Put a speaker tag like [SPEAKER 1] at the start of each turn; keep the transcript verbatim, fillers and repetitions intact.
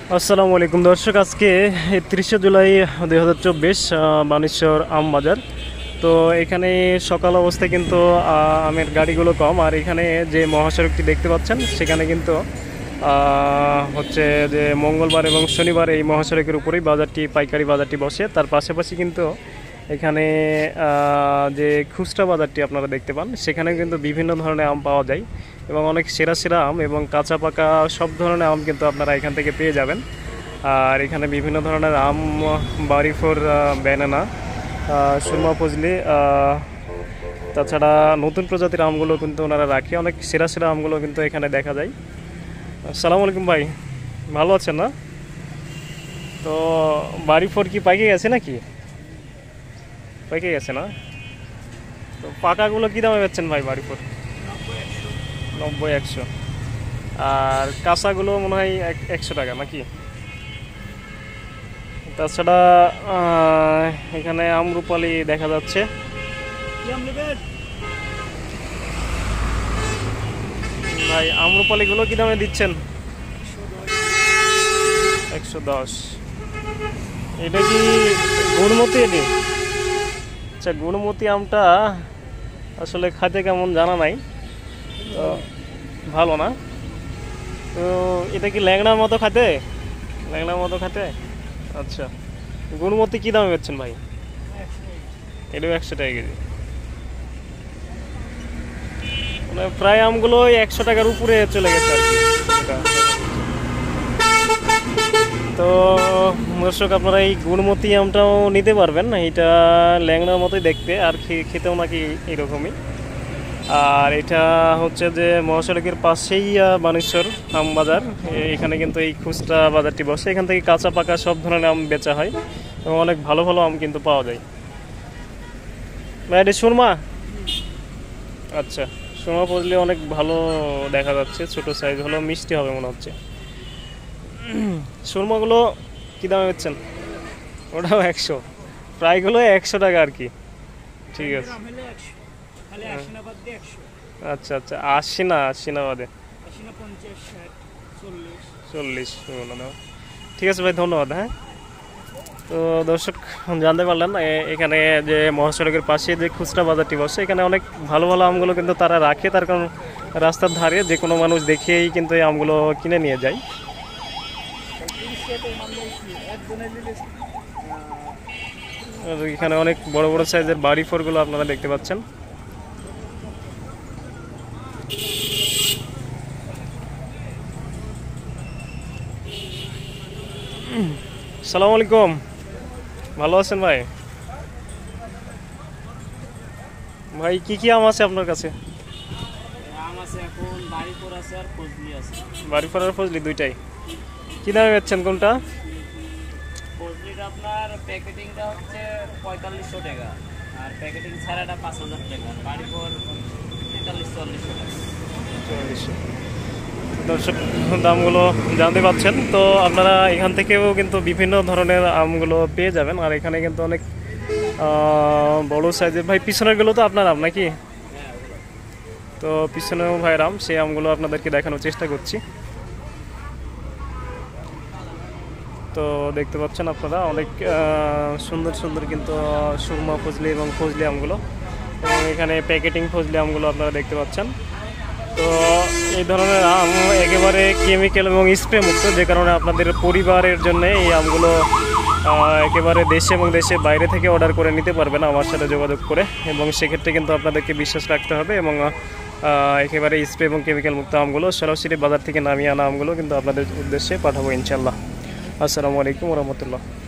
[SPEAKER 1] আসসালামু আলাইকুম দর্শক, আজকে তিরিশে জুলাই দুই হাজার চব্বিশ বানেশ্বর আম বাজার। তো এখানে সকাল অবস্থায় কিন্তু আমের গাড়িগুলো কম, আর এখানে যে মহাসড়কটি দেখতে পাচ্ছেন সেখানে কিন্তু হচ্ছে যে মঙ্গলবার এবং শনিবার এই মহাসড়কের উপরেই বাজারটি, পাইকারি বাজারটি বসে। তার পাশাপাশি কিন্তু এখানে যে খুচরা বাজারটি আপনারা দেখতে পান সেখানে কিন্তু বিভিন্ন ধরনের আম পাওয়া যায় এবং অনেক সেরা সেরা আম এবং কাঁচা পাকা সব ধরনের আম কিন্তু আপনারা এখান থেকে পেয়ে যাবেন। আর এখানে বিভিন্ন ধরনের আম, বাড়িফোর, ব্যানানা, সুরমা ফজলি, তাছাড়া নতুন প্রজাতির আমগুলো কিন্তু ওনারা রাখে। অনেক সেরা সেরা আমগুলো কিন্তু এখানে দেখা যায়। আসসালামু আলাইকুম ভাই, ভালো আছেন না? তো বাড়িফোর কি পাইকে গেছে নাকি? পাইকে গেছে না? তো পাকাগুলো কী দামে বেচছেন ভাই? বাড়িফোর নব্বই, একশো। আর কাঁচাগুলো মনে হয় একশো টাকা নাকি? তাছাড়া এখানে আমরুপালি দেখা যাচ্ছে। ভাই আমরুপালিগুলো কি দামে দিচ্ছেন? একশো দশ। এটা কি গুড়মতি? এটি আচ্ছা, গুড়মতি আমটা আসলে খাইতে কেমন জানা নাই, তো ভালো না। তো এটা কি ল্যাংড়ার মতো খাতে? ল্যাংড়ার মতো খাতে। আচ্ছা, গুণমতি কী দামে বেচছেন ভাই? এটাও একশো টাকা কেজি। মানে প্রায় আমগুলো একশো টাকার উপরে চলে গেছে আর কি। তো দর্শক, আপনারা এই গুণমতি আমটাও নিতে পারবেন। এটা ল্যাংড়ার মতোই দেখতে, আর খেতেও নাকি এরকমই। আর এটা হচ্ছে যে মহাসড়কের পাশেই বানেশ্বর আম বাজার। এখানে কিন্তু এই খুচরা বাজারটি বসে। এখান থেকে কাঁচা পাকা সব ধরনের আম বেচা হয় এবং অনেক ভালো ভালো আম কিন্তু পাওয়া যায়। এটা সুরমা? আচ্ছা, সুরমা ফজলি অনেক ভালো দেখা যাচ্ছে, ছোট সাইজ হলো, মিষ্টি হবে মনে হচ্ছে। সুরমাগুলো কী দামে বেচছেন? ওটাও একশো, প্রায়গুলো একশো টাকা আর কি। ঠিক আছে। আচ্ছা আচ্ছা, আশি না, আশি না বাদে চল্লিশ। ঠিক আছে ভাই, ধন্যবাদ। হ্যাঁ, তো দর্শক জানতে পারলেন এখানে যে মহাসড়কের পাশে যে খুচরা বাজারটি বসে, এখানে অনেক ভালো ভালো আমগুলো কিন্তু তারা রাখে। তার কারণ রাস্তার ধারে যে কোনো মানুষ দেখেই কিন্তু এই আমগুলো কিনে নিয়ে যায়। এখানে অনেক বড় বড় সাইজের বাড়িফোরগুলো আপনারা দেখতে পাচ্ছেন। আসসালামু আলাইকুম, ভালো আছেন ভাই? ভাই কি কি আম আছে আপনার কাছে? বাড়িফোর আর ফজলি দুইটাই। কি দামে বেচছেন কোনটা?
[SPEAKER 2] ফজলিটা আপনার প্যাকেটিংটা হচ্ছে পঁয়তাল্লিশশো টাকা, আর প্যাকেটিং ছাড়াটা পাঁচ হাজার টাকা। বাড়িফোর তেতাল্লিশ চল্লিশশো টাকা।
[SPEAKER 1] চল্লিশশো। দর্শক, দামগুলো জানতে পাচ্ছেন। তো আপনারা এখান থেকেও কিন্তু বিভিন্ন ধরনের আমগুলো পেয়ে যাবেন। আর এখানে কিন্তু অনেক বড় সাইজের। ভাই পিছনেরগুলো তো আপনার আম নাকি? তো পিছনেও ভাইয়ের আম, সেই আমগুলো আপনাদেরকে দেখানোর চেষ্টা করছি। তো দেখতে পাচ্ছেন আপনারা অনেক সুন্দর সুন্দর কিন্তু সুরমা ফজলি এবং ফজলি আমগুলো, এবং এখানে প্যাকেটিং ফজলি আমগুলো আপনারা দেখতে পাচ্ছেন। তো এই ধরনের আম একেবারে কেমিক্যাল এবং স্প্রে মুক্ত, যে কারণে আপনাদের পরিবারের জন্য এই আমগুলো একেবারে দেশে এবং দেশের বাইরে থেকে অর্ডার করে নিতে পারবেন আমার সাথে যোগাযোগ করে। এবং সেক্ষেত্রে কিন্তু আপনাদেরকে বিশ্বাস রাখতে হবে এবং একেবারে স্প্রে এবং কেমিক্যাল মুক্ত আমগুলো সরাসরি বাজার থেকে নামিয়ে আনা আমগুলো কিন্তু আপনাদের উদ্দেশ্যে পাঠাবো ইনশাল্লাহ। আসসালামু আলাইকুম ওয়া রাহমাতুল্লাহ।